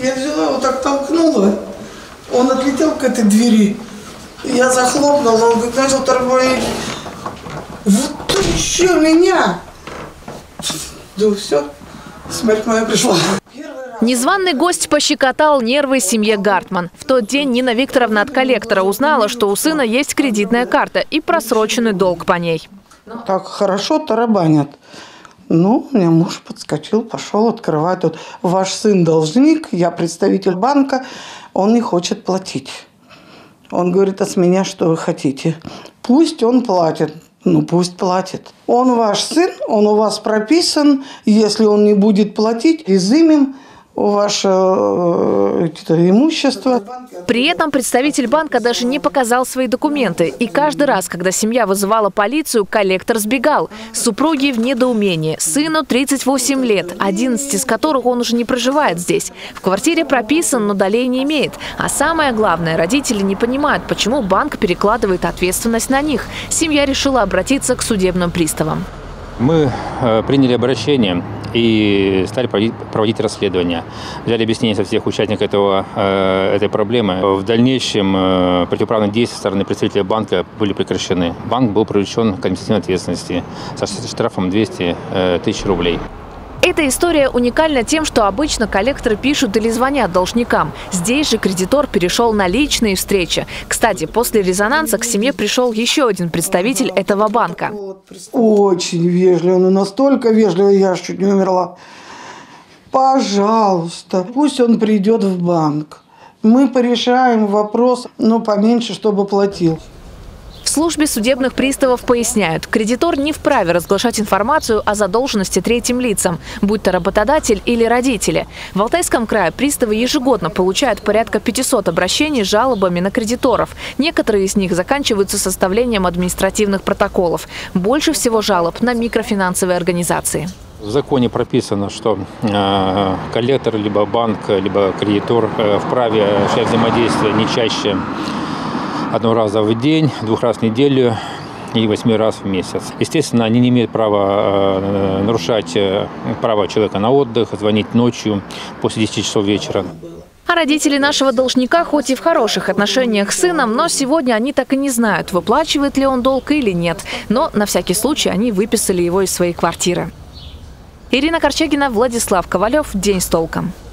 Я взяла, вот так толкнула, он отлетел к этой двери. Я захлопнула, он начал тарабанить. Вот ты еще меня! Да все, смерть моя пришла. Незваный гость пощекотал нервы семье Гартман. В тот день Нина Викторовна от коллектора узнала, что у сына есть кредитная карта и просроченный долг по ней. Так хорошо тарабанят. Ну, у меня муж подскочил, пошел открывать. Тут ваш сын должник, я представитель банка, он не хочет платить. Он говорит, а с меня что вы хотите? Пусть он платит. Ну, пусть платит. Он ваш сын, он у вас прописан. Если он не будет платить, изымем ваше имущество. При этом представитель банка даже не показал свои документы. И каждый раз, когда семья вызывала полицию, коллектор сбегал. Супруги в недоумении. Сыну 38 лет, 11 из которых он уже не проживает здесь. В квартире прописан, но долей не имеет. А самое главное, родители не понимают, почему банк перекладывает ответственность на них. Семья решила обратиться к судебным приставам. Мы приняли обращение и стали проводить расследование. Взяли объяснение со всех участников этой проблемы. В дальнейшем противоправные действия со стороны представителя банка были прекращены. Банк был привлечен к административной ответственности со штрафом 200 тысяч рублей. Эта история уникальна тем, что обычно коллекторы пишут или звонят должникам. Здесь же кредитор перешел на личные встречи. Кстати, после резонанса к семье пришел еще один представитель этого банка. Очень вежливо, но настолько вежливо, я аж чуть не умерла. Пожалуйста, пусть он придет в банк. Мы порешаем вопрос, но поменьше, чтобы платил. В службе судебных приставов поясняют, кредитор не вправе разглашать информацию о задолженности третьим лицам, будь то работодатель или родители. В Алтайском крае приставы ежегодно получают порядка 500 обращений с жалобами на кредиторов. Некоторые из них заканчиваются составлением административных протоколов. Больше всего жалоб на микрофинансовые организации. В законе прописано, что коллектор, либо банк, либо кредитор вправе осуществлять взаимодействие не чаще 1 раза в день, 2 раз в неделю и 8 раз в месяц. Естественно, они не имеют права нарушать право человека на отдых, звонить ночью после 10 часов вечера. А родители нашего должника хоть и в хороших отношениях с сыном, но сегодня они так и не знают, выплачивает ли он долг или нет. Но на всякий случай они выписали его из своей квартиры. Ирина Корчагина, Владислав Ковалев. День с толком.